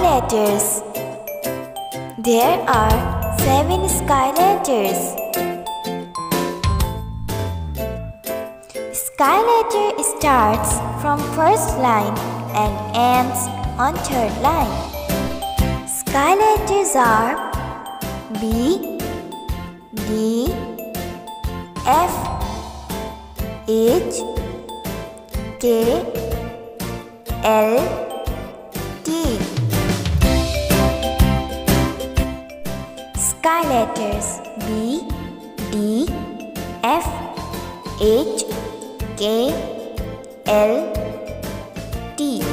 letters. There are 7 sky letters. Sky letter starts from first line and ends on third line. Sky letters are B, D, F, H, K, L, T. Sky letters B, D, F, H, K, L, T.